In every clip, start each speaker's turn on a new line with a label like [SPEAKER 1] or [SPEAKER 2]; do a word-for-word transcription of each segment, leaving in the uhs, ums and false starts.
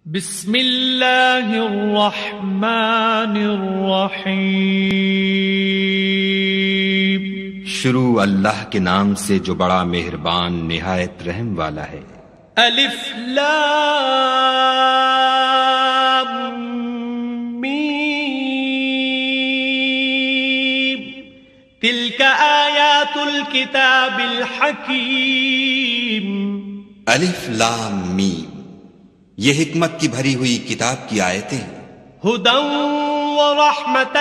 [SPEAKER 1] بسم اللہ الرحمن الرحیم۔
[SPEAKER 2] شروع اللہ کے نام سے جو بڑا مہربان نہایت رحم والا ہے۔
[SPEAKER 1] الف لام میم تلک آیات الکتاب الحکیم۔
[SPEAKER 2] الف لام میم، یہ حکمت کی بھری ہوئی کتاب کی آیتیں ہیں۔
[SPEAKER 1] ہدی ورحمۃ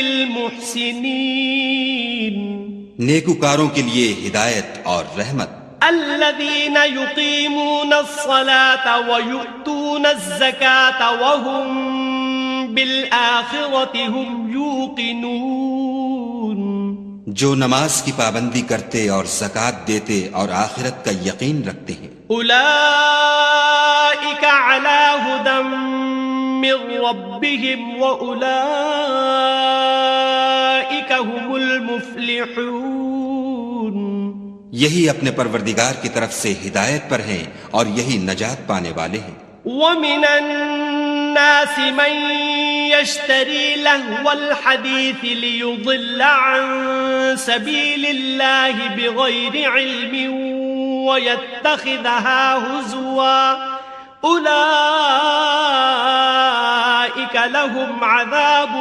[SPEAKER 1] للمحسنین،
[SPEAKER 2] نیکوکاروں کے لیے ہدایت اور رحمت۔
[SPEAKER 1] الذین یقیمون الصلاة ویؤتون الزکاة وهم بالآخرة هم یوقنون،
[SPEAKER 2] جو نماز کی پابندی کرتے اور زکوٰۃ دیتے اور آخرت کا یقین رکھتے ہیں۔
[SPEAKER 1] اولئک علی ھدی من ربہم واولئک هم المفلحون،
[SPEAKER 2] یہی اپنے پروردگار کی طرف سے ہدایت پر ہیں اور یہی نجات پانے والے ہیں۔
[SPEAKER 1] ومن الناس من يشتري لهو الحديث ليضل عن سبيل الله بغير علم ويتخذها هزوا أولئك لهم عذاب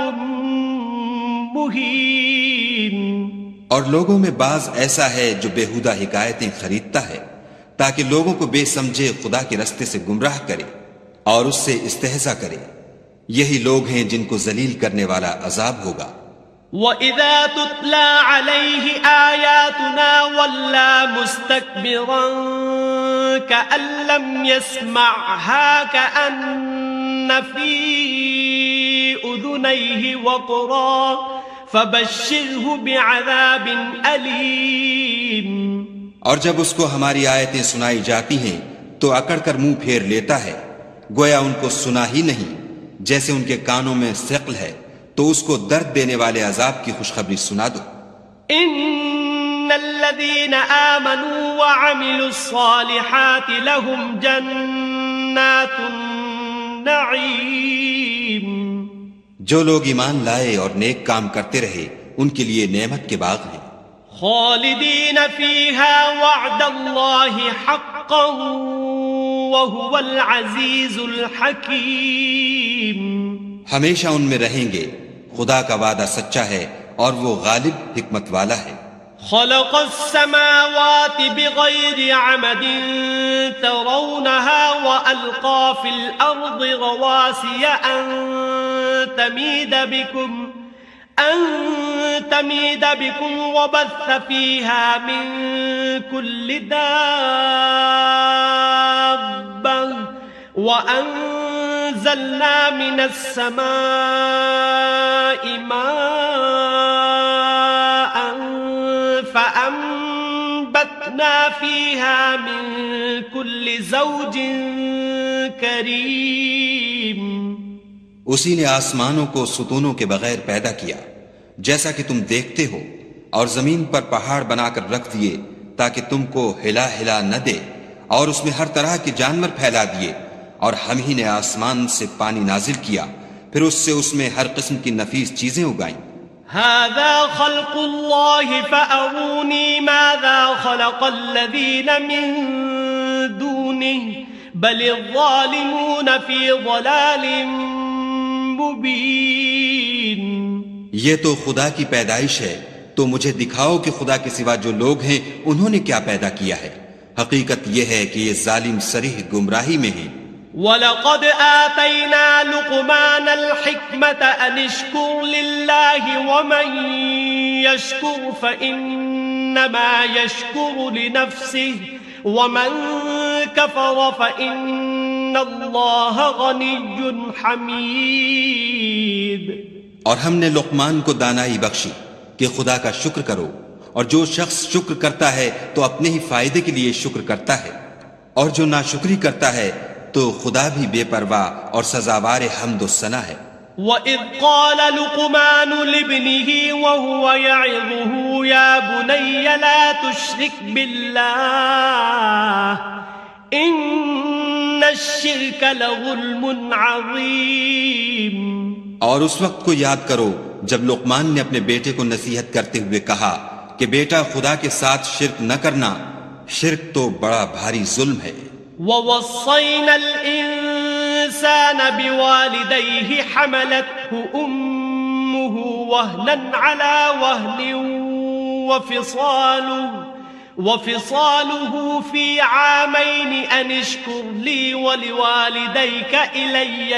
[SPEAKER 1] مهين۔
[SPEAKER 2] اور لوگوں میں بعض ایسا ہے جو بےہودہ حکایتیں خریدتا ہے تاکہ لوگوں کو بے سمجھے خدا کے رستے سے گمراہ کرے اور اس سے استہزاء کرے، یہی لوگ ہیں جن کو ذلیل کرنے والا عذاب ہوگا۔
[SPEAKER 1] وَإِذَا تُتْلَى عَلَيْهِ آيَاتُنَا وَلَّى مُسْتَكْبِرًا كَأَن لَّمْ يَسْمَعْهَا كَأَنَّ فِي أُذُنَيْهِ وَقْرًا فَبَشِّرْهُ بِعَذَابٍ أَلِيمٍ۔
[SPEAKER 2] اور جب اس کو ہماری آیتیں سنائی جاتی ہیں تو اکڑ کر منہ پھیر لیتا ہے، گویا ان کو سنا ہی نہیں، جیسے ان کے کانوں میں ثقل ہے، تو اس کو درد دینے والے عذاب کی خوشخبری سنا دو۔
[SPEAKER 1] ان الذين آمنوا وعملوا الصالحات لهم جنات النعیم،
[SPEAKER 2] جو لوگ ایمان لائے اور نیک کام کرتے رہے ان کے لیے نعمت کے باغ ہیں،
[SPEAKER 1] خالدین فیہا وعد اللہ حقا وهو العزیز الحکیم،
[SPEAKER 2] ہمیشہ ان میں رہیں گے، خدا کا وعدہ سچا ہے اور وہ غالب حکمت والا ہے۔
[SPEAKER 1] خلق السماوات بغیر عمد ترونها وألقى في الأرض رواسي أن تميد بكم أن تميد بكم وبث فيها من كل دابة وأنزلنا من السماء ماء فأنبتنا فيها من كل زوج كريم۔
[SPEAKER 2] اسی نے آسمانوں کو ستونوں کے بغیر پیدا کیا جیسا کہ تم دیکھتے ہو، اور زمین پر پہاڑ بنا کر رکھ دیے تاکہ تم کو ہلا ہلا نہ دے، اور اس میں ہر طرح کے جانور پھیلا دیے، اور ہم ہی نے آسمان سے پانی نازل کیا، پھر اس سے اس میں ہر قسم کی نفیس چیزیں اگائیں۔
[SPEAKER 1] هذا خلق اللہ فأرونی ماذا خلق الذین من دونہ بل الظالمون فی ضلال مبین۔
[SPEAKER 2] یہ تو خدا کی پیدائش ہے، تو مجھے دکھاؤ کہ خدا کے سوا جو لوگ ہیں انہوں نے کیا پیدا کیا ہے۔ حقیقت یہ ہے کہ یہ ظالم صریح گمراہی میں ہیں۔
[SPEAKER 1] وَلَقَدْ آتَيْنَا لُقْمَانَ الْحِكْمَةَ أَنِ اشْكُرْ لِلَّهِ وَمَنْ يَشْكُرْ فَإِنَّمَا يَشْكُرُ لِنَفْسِهِ وَمَنْ كَفَرَ فَإِنَّ اللَّهَ غَنِيٌّ حَمِيدٌ۔
[SPEAKER 2] اور ہم نے لقمان کو دانائی بخشی کہ خدا کا شکر کرو، اور جو شخص شکر کرتا ہے تو اپنے ہی فائدے کے لیے شکر کرتا ہے، اور جو ناشکری کرتا ہے تو خدا بھی بے پرواہ اور سزاوار حمد و ثنا ہے۔
[SPEAKER 1] وَإِذْ قَالَ لُقْمَانُ لِابْنِهِ وَهُوَ يَعِظُهُ يَا بُنَيَّ لَا تُشْرِكْ بِاللَّهِ إِنَّ الشرك لظلم عظيم.
[SPEAKER 2] اور اس وقت کو یاد کرو جب لقمان نے اپنے بیٹے کو نصیحت کرتے ہوئے کہا کہ بیٹا خدا کے ساتھ شرک نہ کرنا، شرک تو بڑا بھاری ظلم ہے.
[SPEAKER 1] وَوَصَّيْنَا الْإِنسَانَ بِوَالِدَيْهِ حَمَلَتْهُ أُمُّهُ وَهْنًا عَلَى وَهْنٍ وَفِصَالُهُ وَفِصَالُهُ فِي عَامَيْنِ أَنِ اشْكُرْ لِي وَلِوَالِدَيْكَ إِلَيَّ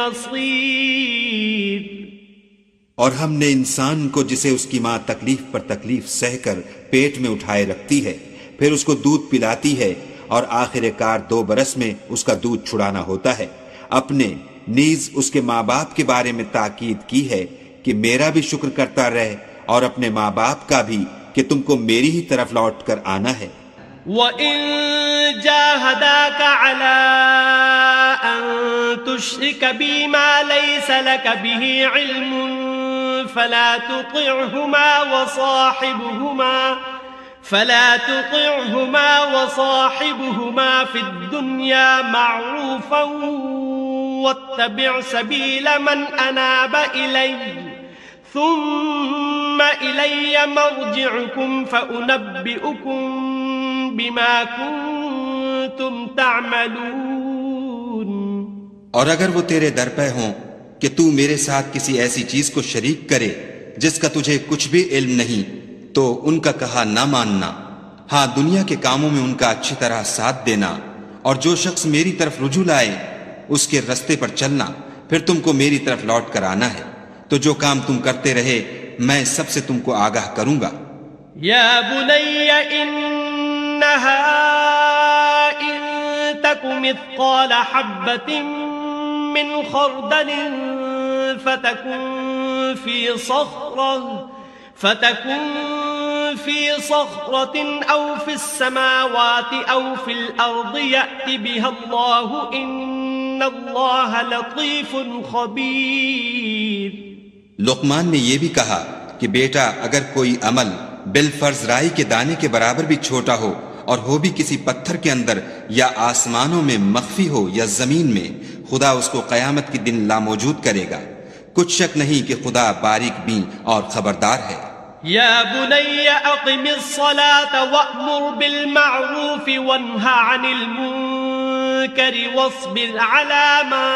[SPEAKER 1] الْمَصِيرُ.
[SPEAKER 2] اور ہم نے انسان کو جسے اس کی ماں تکلیف پر تکلیف سہ کر پیٹ میں اٹھائے رکھتی ہے، پھر اس کو دودھ پلاتی ہے اور آخر کار دو برس میں اس کا دودھ چھڑانا ہوتا ہے. اپنے نیز اس کے ماں باپ کے بارے میں تاکید کی ہے کہ میرا بھی شکر کرتا رہے اور اپنے ماں باپ کا بھی کہ تم کو میری ہی طرف لوٹ کر آنا ہے.
[SPEAKER 1] وَإِن جَاهَدَاكَ عَلَىٰ أَن تُشْرِكَ بِي مَا لَيْسَ لَكَ بِهِ عِلْمٌ فَلَا تُطِعْهُمَا وَصَاحِبْهُمَا فَلَا تُطِعْهُمَا وَصَاحِبْهُمَا فِي الدُّنْيَا مَعْرُوفًا وَاتَّبِعْ سَبِيلَ مَنْ أَنَابَ إِلَيَّ ثُمَّ إِلَيَّ مَرْجِعُكُمْ فَأُنَبِّئُكُمْ بِمَا كُنْتُمْ تَعْمَلُونَ.
[SPEAKER 2] اور اگر وہ تیرے در پہ ہوں کہ تو میرے ساتھ کسی ایسی چیز کو شریک کرے جس کا تجھے کچھ بھی علم نہیں، تو ان کا کہا نہ ماننا. ہاں، دنیا کے کاموں میں ان کا اچھی طرح ساتھ دینا، اور جو شخص میری طرف رجوع لائے اس کے رستے پر چلنا، پھر تم کو میری طرف لوٹ کر آنا ہے. تو جو کام تم کرتے رہے میں سب سے تم کو آگاہ کروں گا.
[SPEAKER 1] یا بنی انہا ان تک مثقال حبۃ من خردل فتکن فی صخرہ فتكن في صخرة أو في السماوات أو في الأرض يأت بها الله إن الله لطيف خبير.
[SPEAKER 2] لقمان نے یہ بھی کہا کہ بیٹا اگر کوئی عمل بالفرض رائی کے دانے کے برابر بھی چھوٹا ہو اور ہو بھی کسی پتھر کے اندر یا آسمانوں میں مخفی ہو یا زمین میں، خدا اس کو قیامت کے دن لاموجود کرے گا. کچھ شک نہیں کہ خدا باریک بین اور خبردار ہے.
[SPEAKER 1] یا بنی اقم الصلاة وأمر بالمعروف وانہ عن المنکر واصبر على ما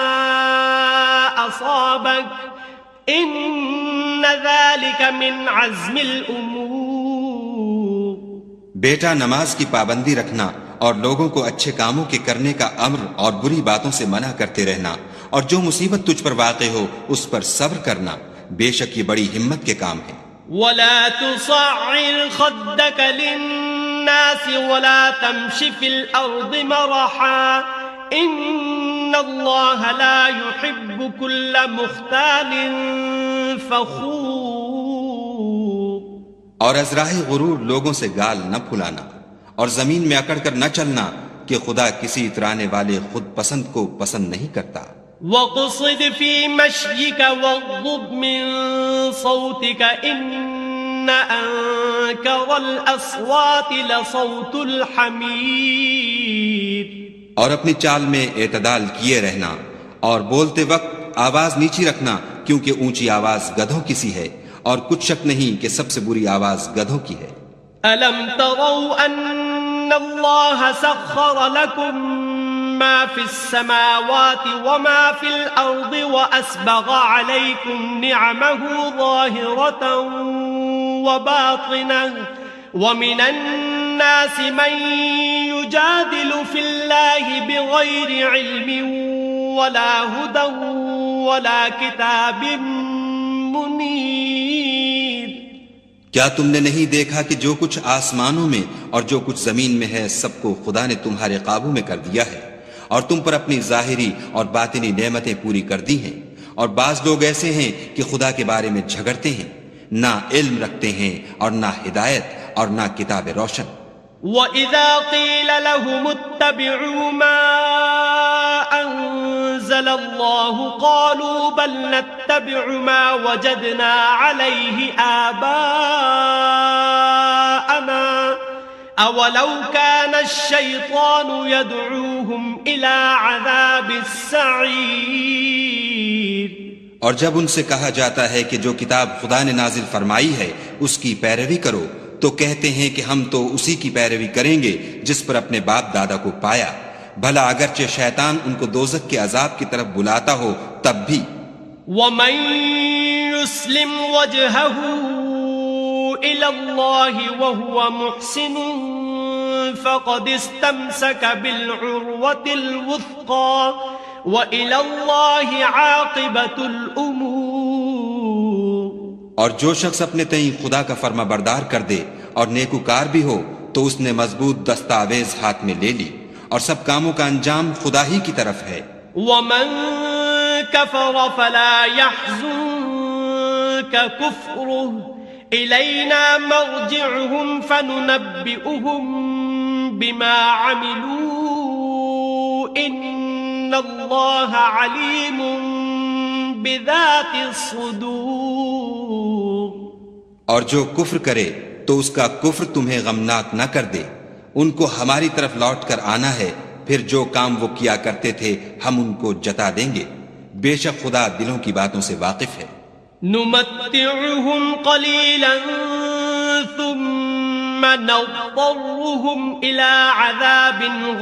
[SPEAKER 1] اصابک ان ذلك من عزم الامور.
[SPEAKER 2] بیٹا نماز کی پابندی رکھنا اور لوگوں کو اچھے کاموں کے کرنے کا امر اور بری باتوں سے منع کرتے رہنا، اور جو مصیبت تجھ پر واقع ہو اس پر صبر کرنا، بے شک یہ بڑی ہمت کے کام ہے.
[SPEAKER 1] وَلَا تُصَعِّرْ خَدَّكَ لِلنَّاسِ وَلَا تَمْشِ فِي الْأَرْضِ مَرَحًا إِنَّ اللَّهَ لَا يُحِبُّ كُلَّ مُخْتَالٍ فَخُورٍ.
[SPEAKER 2] اور ازراہ غرور لوگوں سے گال نہ پھلانا اور زمین میں اکڑ کر نہ چلنا کہ خدا کسی اترانے والے خود پسند کو پسند نہیں کرتا.
[SPEAKER 1] وَقْصِدْ فِي مَشْيِكَ وَاغْضُضْ مِنْ صَوْتِكَ إِنَّ أَنْكَرَ الْأَصْوَاتِ لَصَوْتُ الْحَمِيرِ.
[SPEAKER 2] اور اپنی چال میں اعتدال کیے رہنا اور بولتے وقت آواز نیچی رکھنا، کیونکہ اونچی آواز گدھوں کی سی ہے، اور کچھ شک نہیں کہ سب سے بری آواز گدھوں کی ہے.
[SPEAKER 1] أَلَمْ تَرَوْا أَنَّ اللَّهَ سَخَّرَ لَكُم مَّا فِي السَّمَاوَاتِ وَمَا فِي الْأَرْضِ وَأَسْبَغَ عَلَيْكُمْ نِعَمَهُ ظَاهِرَةً وَبَاطِنَةً وَمِنَ النَّاسِ مَن يُجَادِلُ فِي اللَّهِ بِغَيْرِ عِلْمٍ وَلَا هُدًى وَلَا كِتَابٍ مُنِيرٍ.
[SPEAKER 2] کیا تم نے نہیں دیکھا کہ جو کچھ آسمانوں میں اور جو کچھ زمین میں ہے سب کو خدا نے تمہارے قابو میں کر دیا ہے، اور تم پر اپنی ظاہری اور باطنی نعمتیں پوری کر دی ہیں. اور بعض لوگ ایسے ہیں کہ خدا کے بارے میں جھگڑتے ہیں، نہ علم رکھتے ہیں اور نہ ہدایت اور نہ کتاب روشن.
[SPEAKER 1] وَإِذَا قِيلَ لَهُمُ اتَّبِعُوا مَا أَنزَلَ اللَّهُ قَالُوا بَلْ نَتَّبِعُ مَا وَجَدْنَا عَلَيْهِ آبَاءَنَا أولو كان الشيطان يدعوهم إلى عذاب السعير.
[SPEAKER 2] اور جب ان سے کہا جاتا ہے کہ جو کتاب خدا نے نازل فرمائی ہے اس کی پیروی کرو تو کہتے ہیں کہ ہم تو اسی کی پیروی کریں گے جس پر اپنے باپ دادا کو پایا. بھلا اگرچہ شیطان ان کو دوزخ کے عذاب کی طرف بلاتا ہو تب بھی.
[SPEAKER 1] وَمَن يُسْلِمْ وَجْهَهُ إِلَى اللَّهِ وَهُوَ مُحْسِنٌ فَقَدِ اسْتَمْسَكَ بِالْعُرْوَةِ الْوُثْقَى وَإِلَى اللَّهِ عَاقِبَةُ الْأُمُورِ.
[SPEAKER 2] اور جو شخص اپنے تئیں خدا کا فرما بردار کر دے اور نیکوکار بھی ہو تو اس نے مضبوط دستاویز ہاتھ میں لے لی اور سب کاموں کا انجام خدا ہی کی طرف ہے.
[SPEAKER 1] وَمَن كَفَرَ فَلَا يَحْزُنكَ كُفْرُهُ إِلَيْنَا مَرْجِعُهُمْ فَنُنَبِّئُهُم بِمَا عَمِلُوا إِنَّ اللَّهَ عَلِيمٌ بِذَاتِ الصُّدُورِ.
[SPEAKER 2] اور جو کفر کرے تو اس کا کفر تمہیں غمناک نہ کر دے. ان کو ہماری طرف لوٹ کر آنا ہے، پھر جو کام وہ کیا کرتے تھے ہم ان کو جتا دیں گے. بے شک خدا دلوں کی باتوں سے واقف ہے.
[SPEAKER 1] نمتعهم قليلا ثم نضطرهم إلى عذاب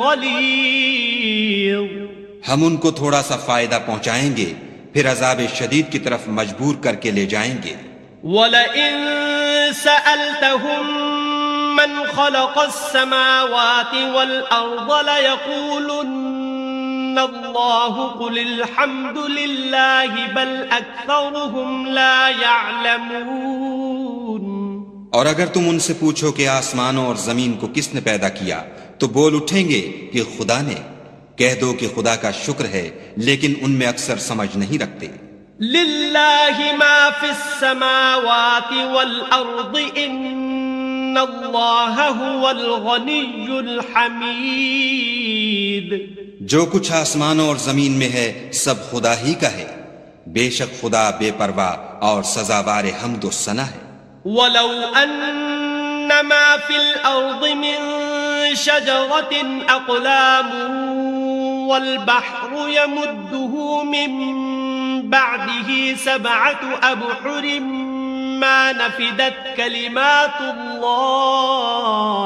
[SPEAKER 1] غليظ.
[SPEAKER 2] ہم ان کو تھوڑا سا فائدہ پہنچائیں گے پھر عذاب شدید کی طرف مجبور کر کے لے جائیں گے.
[SPEAKER 1] وَلَئِن سَأَلْتَهُم مَّنْ خَلَقَ السَّمَاوَاتِ وَالْأَرْضَ لَيَقُولُنَّ اللَّهُ قُلِ الْحَمْدُ لِلَّهِ بَلْ أَكْثَرُهُمْ لَا يَعْلَمُونَ.
[SPEAKER 2] اور اگر تم ان سے پوچھو کہ آسمانوں اور زمین کو کس نے پیدا کیا تو بول اٹھیں گے کہ خدا نے. کہہ دو کہ خدا کا شکر ہے لیکن ان میں اکثر سمجھ نہیں رکھتے.
[SPEAKER 1] لِلَّهِ مَا فِي السَّمَاوَاتِ وَالْأَرْضِ إِنَّ اللَّهَ هُوَ الْغَنِيُّ الْحَمِيدُ.
[SPEAKER 2] جو کچھ آسمانوں اور زمین میں ہے سب خدا ہی کا ہے. بے شک خدا بے پرواہ اور سزاوار حمد و ثنا ہے.
[SPEAKER 1] وَلَوْ أَنَّ مَا فِي الْأَرْضِ مِن شَجَرَةٍ أَقْلَامٌ وَالْبَحْرُ يَمُدُّهُ مِن بَعْدِهِ سَبْعَةُ أَبْحُرٍ مَا نَفِدَتْ كَلِمَاتُ اللَّهِ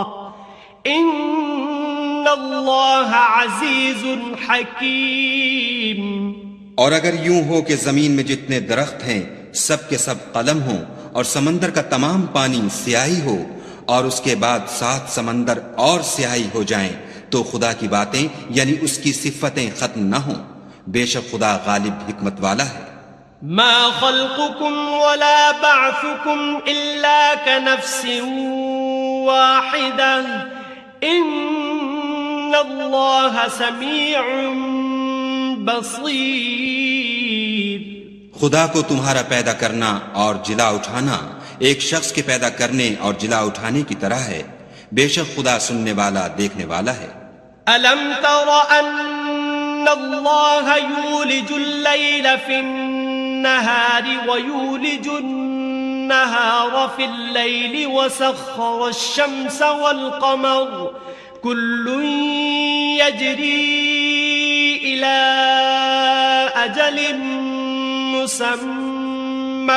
[SPEAKER 1] إِنَّ اللَّهَ عَزِيزٌ حَكِيمٌ.
[SPEAKER 2] اور اگر یوں ہو کہ زمین میں جتنے درخت ہیں سب کے سب قلم ہوں اور سمندر کا تمام پانی سیاہی ہو اور اس کے بعد سات سمندر اور سیاہی ہو جائیں تو خدا کی باتیں یعنی اس کی صفتیں ختم نہ ہوں. بے شک خدا غالب حکمت والا ہے.
[SPEAKER 1] ما خلقكم ولا بعثكم إلا كنفس واحدة إن الله سميع بصير.
[SPEAKER 2] خدا کو تمہارا پیدا کرنا اور جلا اٹھانا ایک شخص کے پیدا کرنے اور جلا اٹھانے کی طرح ہے. بے شک خدا سننے والا دیکھنے والا ہے.
[SPEAKER 1] ألم تر أن الله يولج الليل في النهار ويولج النهار في الليل وسخر الشمس والقمر كل يجري إلى أجل مسمى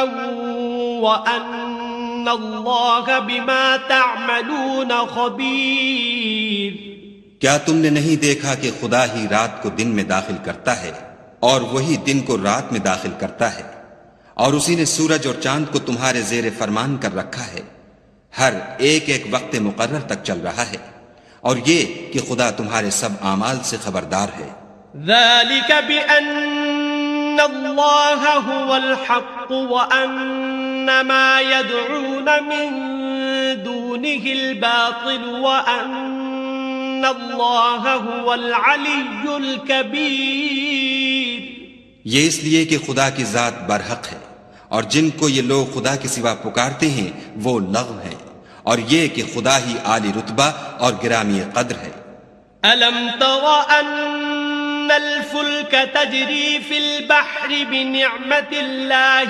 [SPEAKER 1] وأن الله بما تعملون خبير.
[SPEAKER 2] کیا تم نے نہیں دیکھا کہ خدا ہی رات کو دن میں داخل کرتا ہے اور وہی دن کو رات میں داخل کرتا ہے اور اسی نے سورج اور چاند کو تمہارے زیر فرمان کر رکھا ہے. ہر ایک ایک وقت مقرر تک چل رہا ہے اور یہ کہ خدا تمہارے سب اعمال سے خبردار ہے.
[SPEAKER 1] ذلك بأن الله هو الحق وأن ما يدعون من دونه الباطل وأن الله هو العلي الكبير.
[SPEAKER 2] یہ اس لیے کہ خدا کی ذات برحق ہے اور جن کو یہ لوگ خدا کے سوا پکارتے ہیں وہ لغو ہیں اور یہ کہ خدا ہی عالی رتبہ اور گرامی قدر ہے.
[SPEAKER 1] ألم تر أن الفلك تجري في البحر بنعمة الله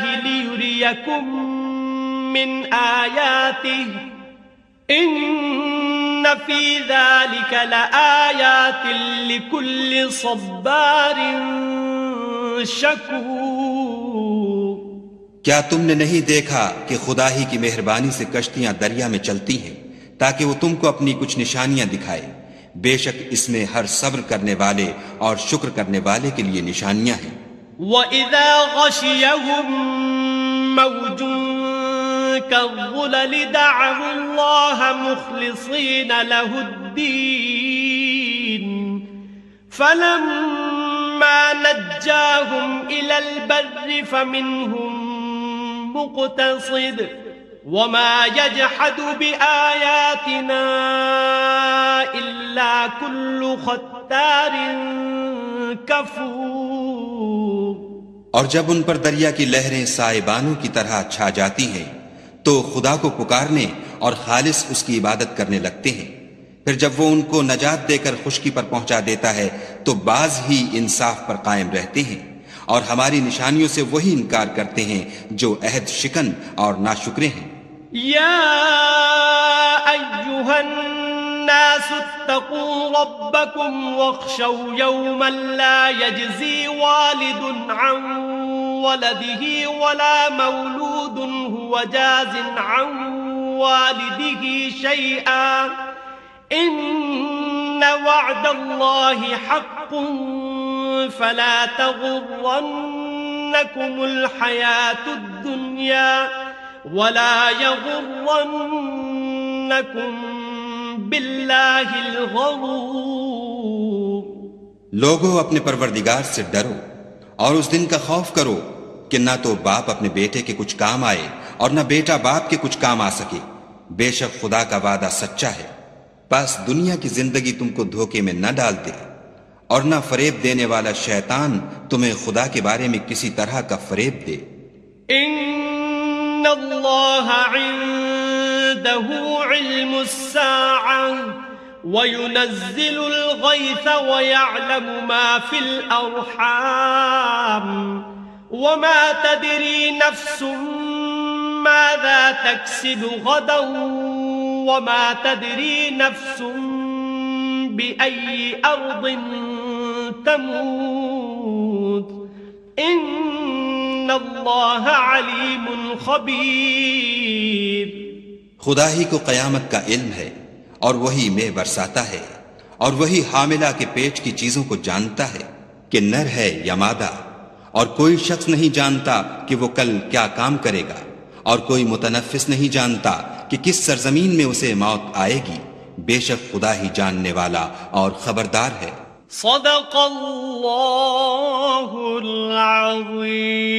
[SPEAKER 1] ليريكم من آياته إن فی ذلک لآیات لکل صبار شکور.
[SPEAKER 2] کیا تم نے نہیں دیکھا کہ خدا ہی کی مہربانی سے کشتیاں دریا میں چلتی ہیں تاکہ وہ تم کو اپنی کچھ نشانیاں دکھائے؟ بے شک اس میں ہر صبر کرنے والے اور شکر کرنے والے کے لیے نشانیاں ہیں.
[SPEAKER 1] وَإِذَا غَشِيَهُم مَّوْجٌ كَالظُّلَلِ دَعَوُا اللَّهَ مُخْلِصِينَ لَهُ الدِّينَ فَلَمَّا نَجَّاهُمْ إِلَى الْبَرِّ فَمِنْهُم مُّقْتَصِدٌ وَمَا يَجْحَدُ بِآيَاتِنَا إِلَّا كُلُّ خَتَّارٍ کفور.
[SPEAKER 2] اور جب ان پر دریا کی لہریں سائبانوں کی طرح چھا جاتی ہیں تو خدا کو پکارنے اور خالص اس کی عبادت کرنے لگتے ہیں. پھر جب وہ ان کو نجات دے کر خشکی پر پہنچا دیتا ہے تو بعض ہی انصاف پر قائم رہتے ہیں اور ہماری نشانیوں سے وہی انکار کرتے ہیں جو عہد شکن اور ناشکرے ہیں.
[SPEAKER 1] یا ایھا الناس اتقوا ربکم واخشوا یوما لا یجزی والد عن ولده ولا مولود هو جاز عن والده شیئا ان وعد اللہ حق فلا تغرنکم الحیاة الدنیا ولا یغرنکم باللہ الغرور.
[SPEAKER 2] لوگوں اپنے پروردگار سے ڈرو اور اس دن کا خوف کرو کہ نہ تو باپ اپنے بیٹے کے کچھ کام آئے اور نہ بیٹا باپ کے کچھ کام آ سکے. بے شک خدا کا وعدہ سچا ہے، بس دنیا کی زندگی تم کو دھوکے میں نہ ڈال دے اور نہ فریب دینے والا شیطان تمہیں خدا کے بارے میں کسی طرح کا فریب دے.
[SPEAKER 1] ان اللہ عنده علم الساعة وينزل الغيث ويعلم ما في الأرحام وما تدري نفس ماذا تكسب غدا وما تدري نفس بأي أرض تموت ان اللہ علیم خبیر.
[SPEAKER 2] خدا ہی کو قیامت کا علم ہے اور وہی مے برساتا ہے اور وہی حاملہ کے پیٹ کی چیزوں کو جانتا ہے کہ نر ہے یا مادہ، اور کوئی شخص نہیں جانتا کہ وہ کل کیا کام کرے گا، اور کوئی متنفس نہیں جانتا کہ کس سرزمین میں اسے موت آئے گی. بے شک خدا ہی جاننے والا اور خبردار ہے.
[SPEAKER 1] صدق اللہ العظیم.